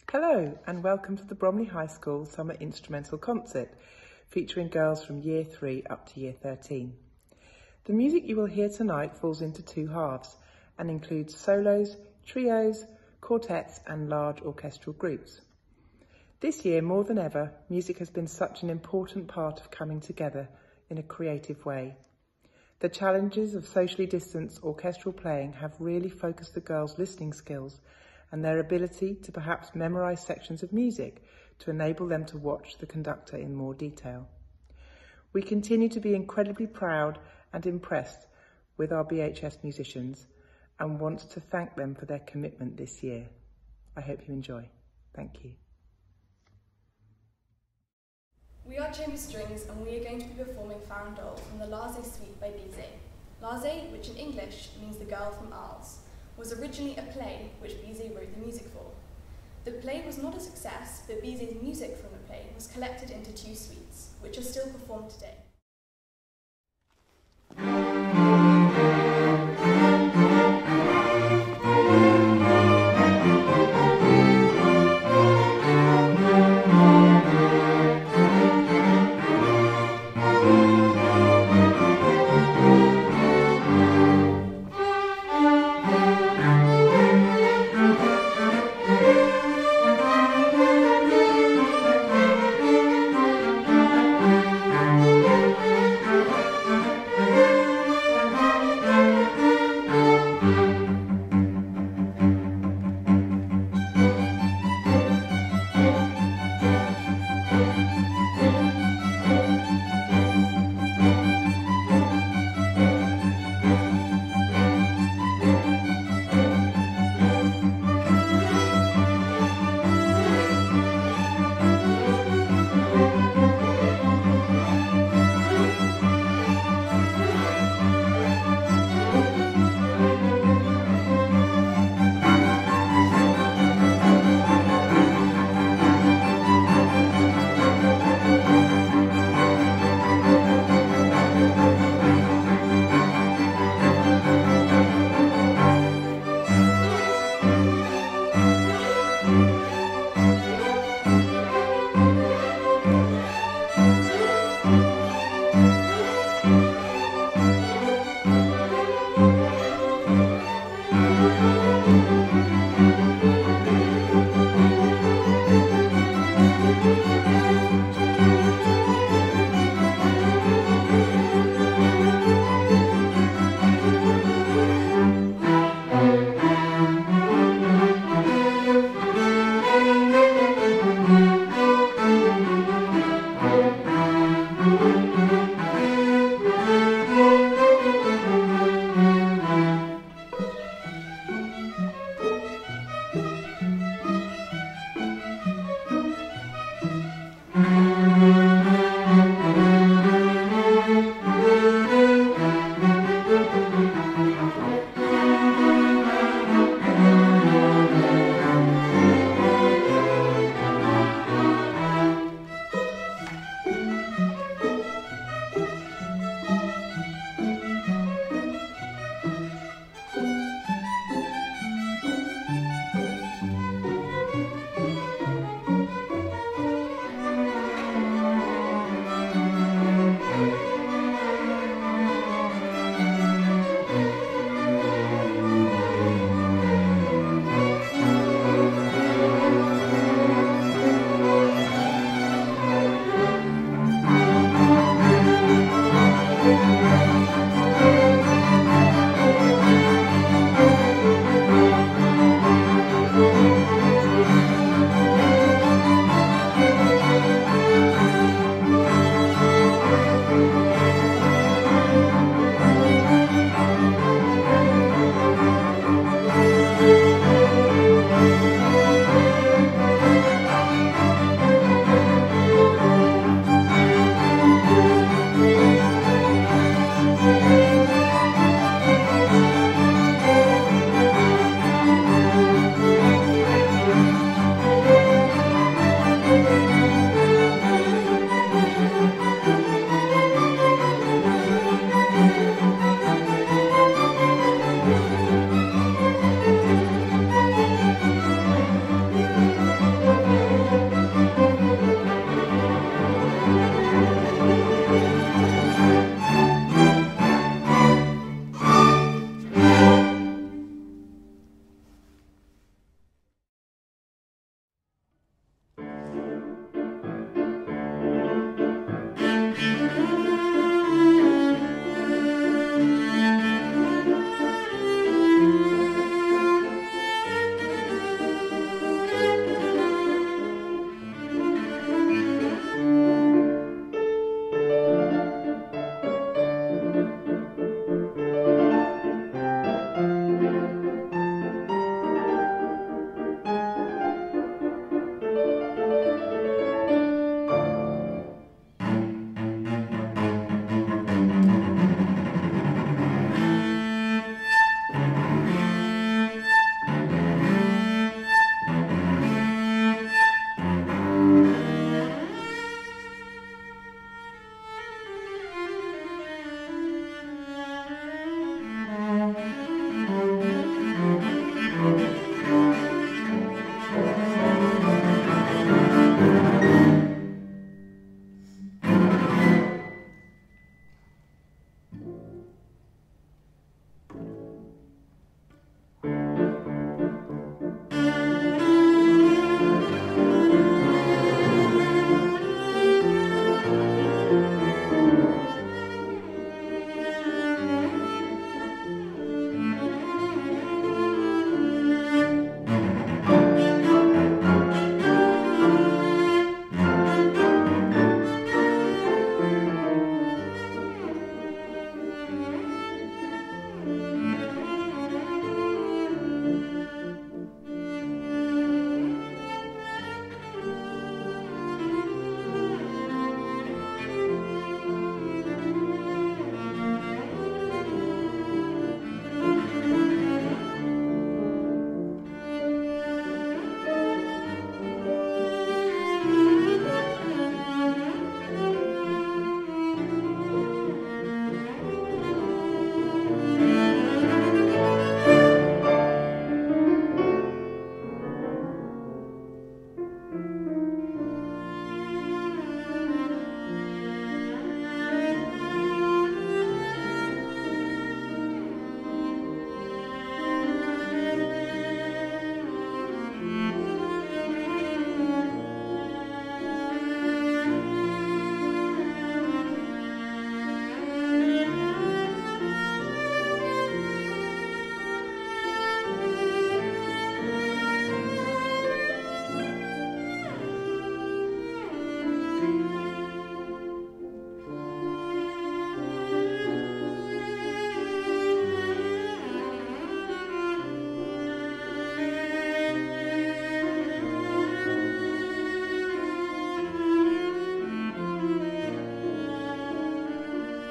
Hello and welcome to the Bromley High School Summer Instrumental Concert, featuring girls from Year 3 up to Year 13. The music you will hear tonight falls into two halves and includes solos, trios, quartets and large orchestral groups. This year, more than ever, music has been such an important part of coming together in a creative way. The challenges of socially distanced orchestral playing have really focused the girls' listening skills and their ability to perhaps memorise sections of music to enable them to watch the conductor in more detail. We continue to be incredibly proud and impressed with our BHS musicians and want to thank them for their commitment this year. I hope you enjoy. Thank you. We are Chamber Strings and we are going to be performing Farandole from the Larze Suite by Bizet. Larze, which in English means the girl from Arles, was originally a play which Bizet wrote the music for. The play was not a success, but Bizet's music from the play was collected into two suites, which are still performed today.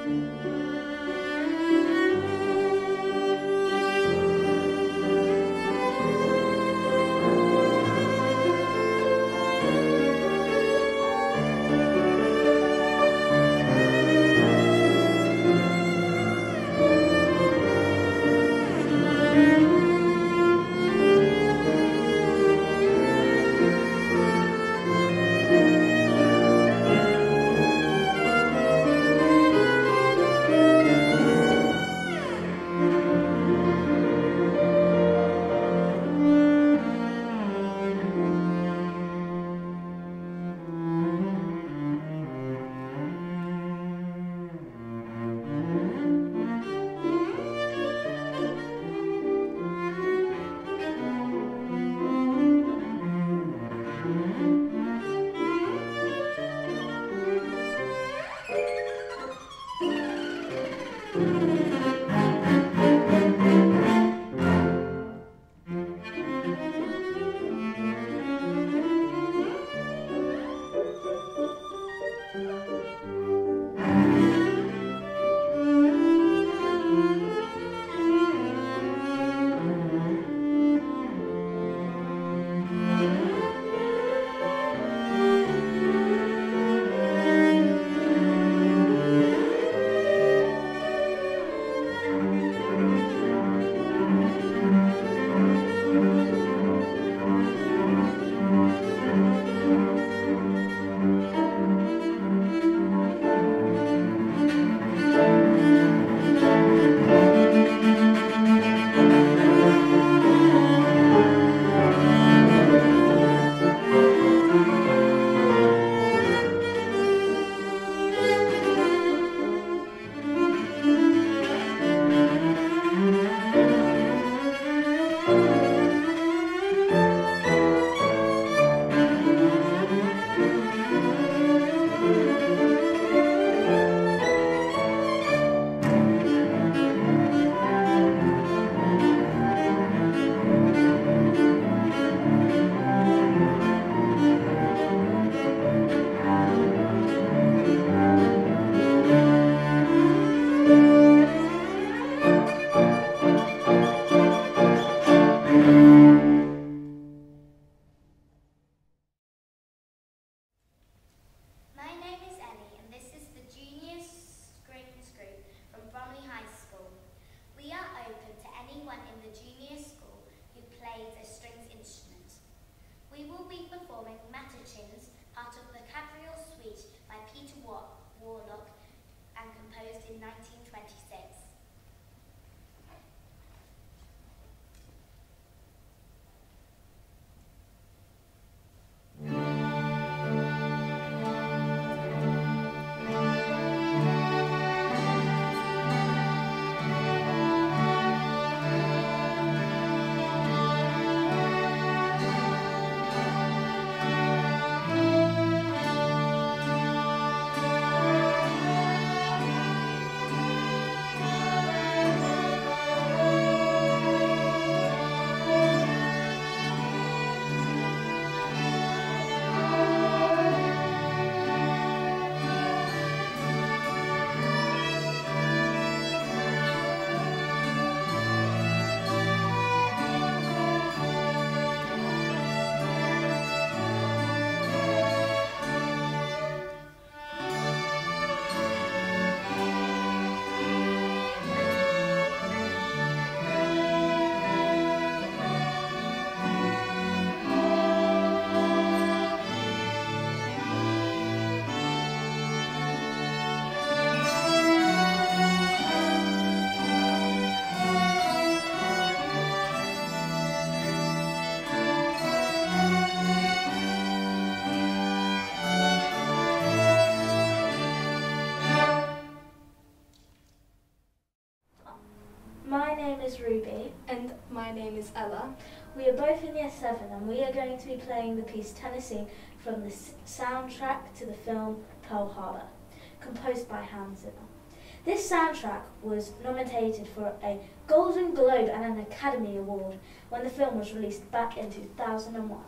is Ruby. And my name is Ella. We are both in Year 7 and we are going to be playing the piece Tennessee from the soundtrack to the film Pearl Harbor, composed by Hans Zimmer. This soundtrack was nominated for a Golden Globe and an Academy Award when the film was released back in 2001.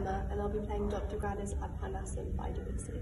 Emma, and I'll be playing Dr. Gradus ad Parnassum by Debussy.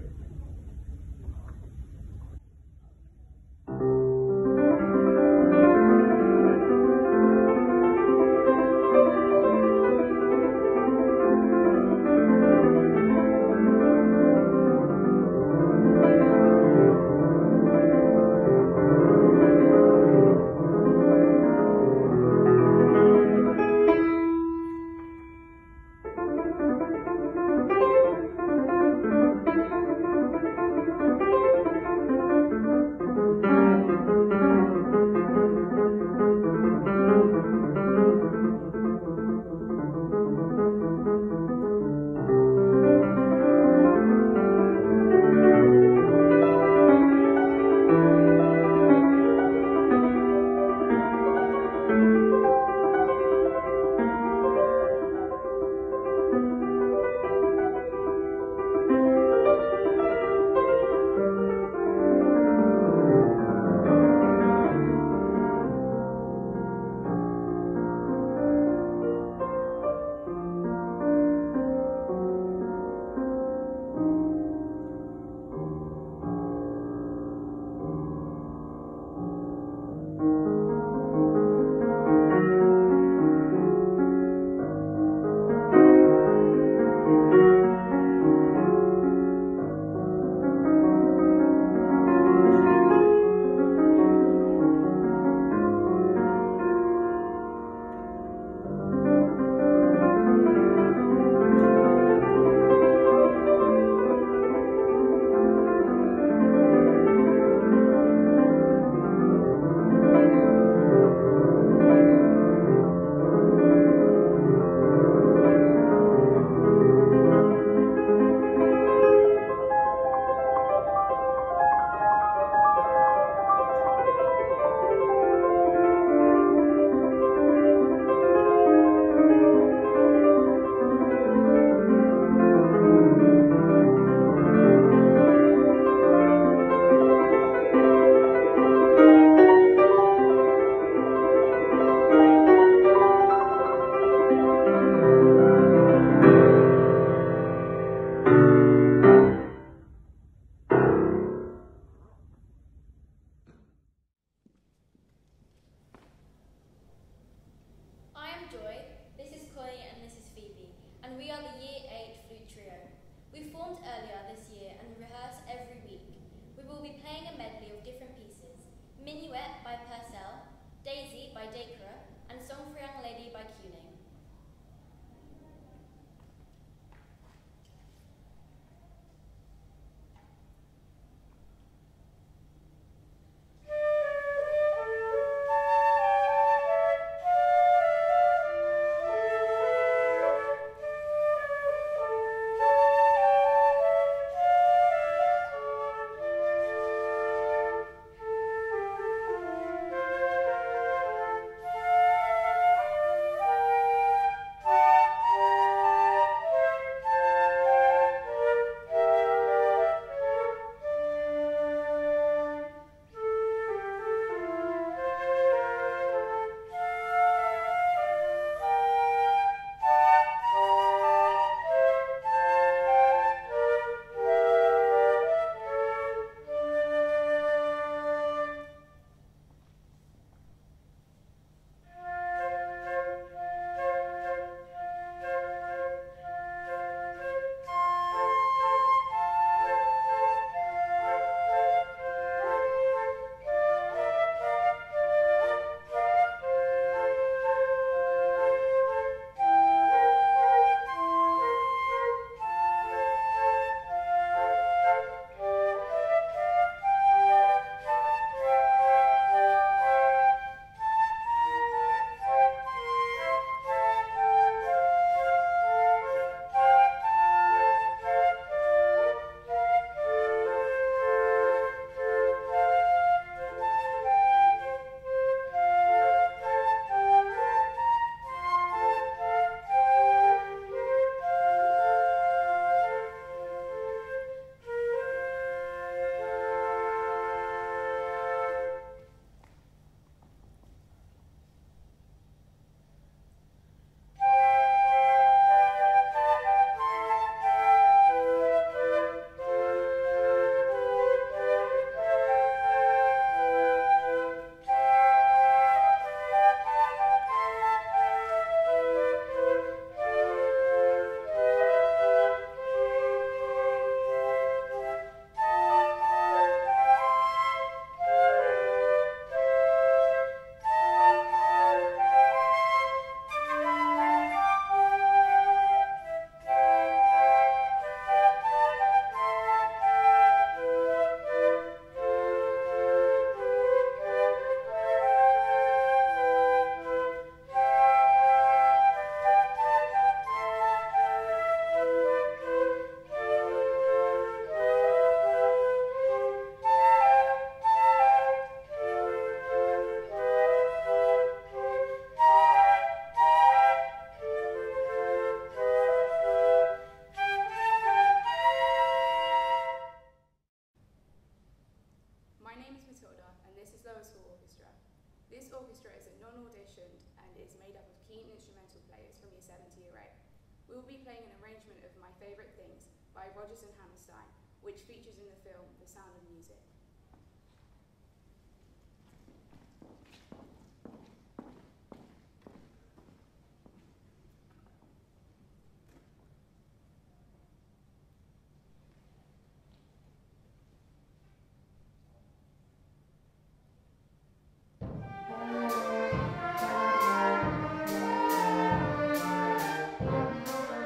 by Rodgers and Hammerstein, which features in the film The Sound of Music.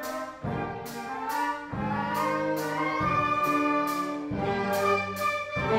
Thank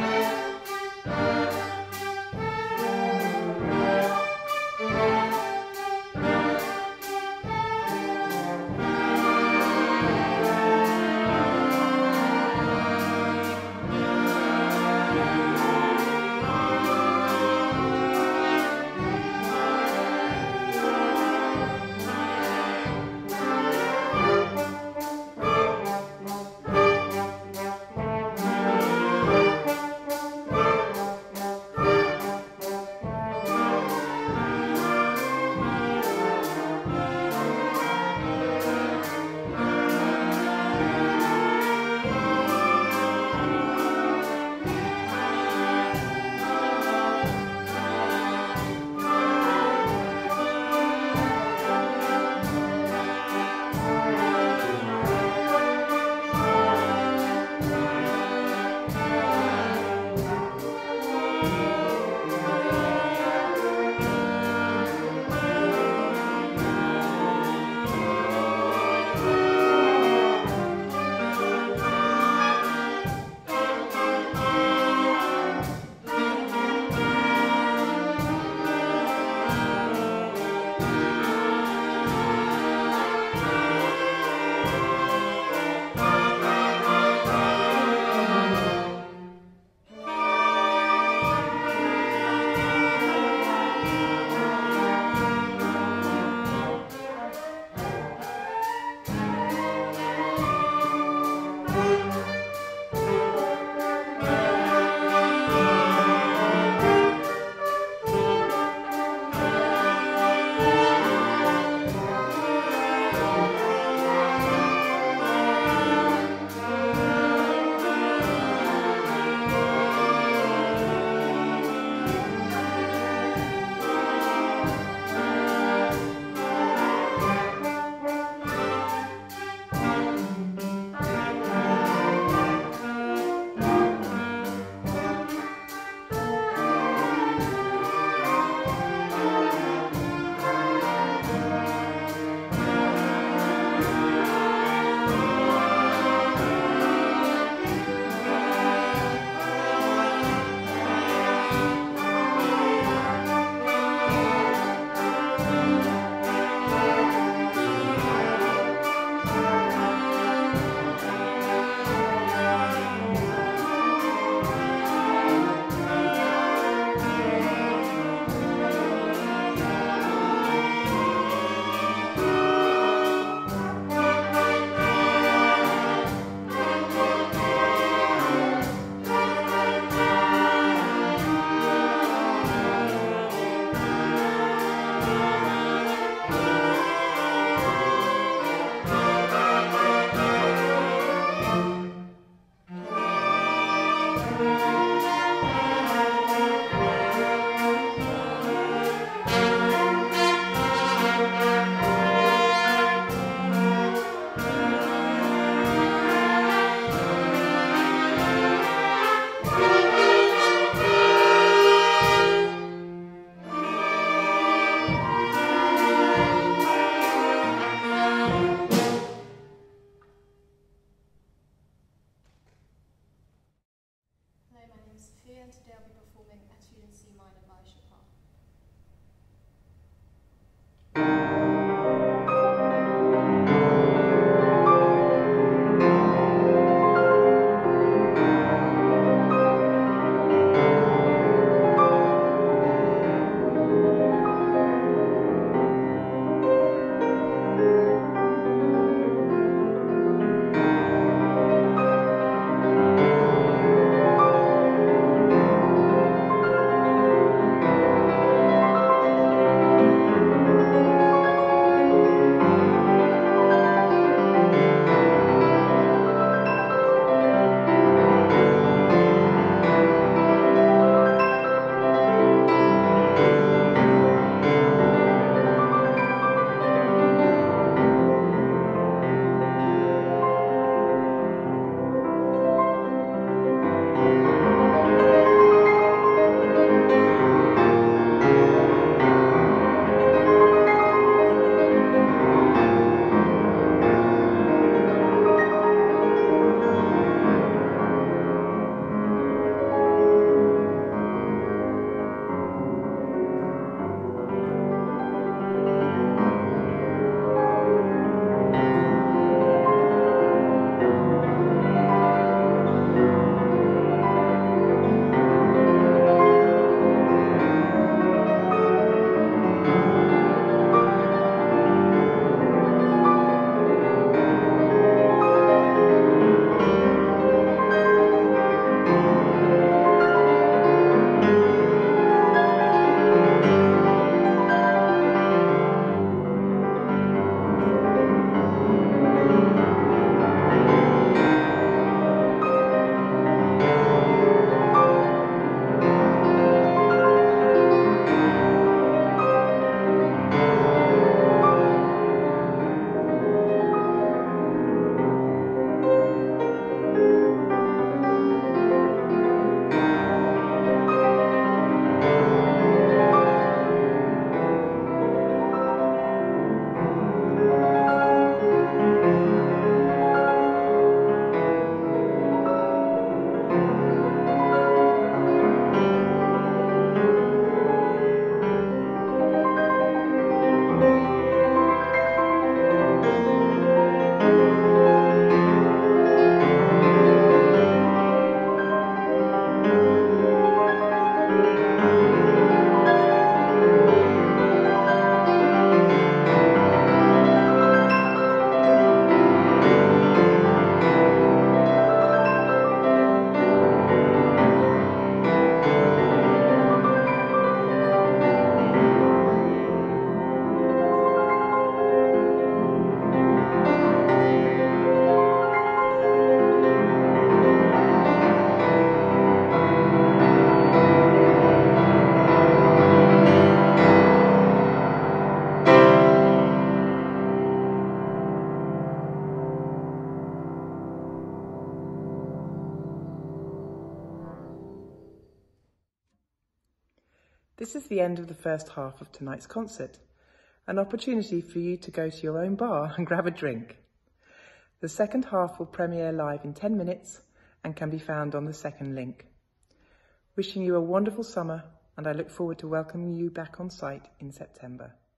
This is the end of the first half of tonight's concert, an opportunity for you to go to your own bar and grab a drink. The second half will premiere live in 10 minutes and can be found on the second link. Wishing you a wonderful summer, and I look forward to welcoming you back on site in September.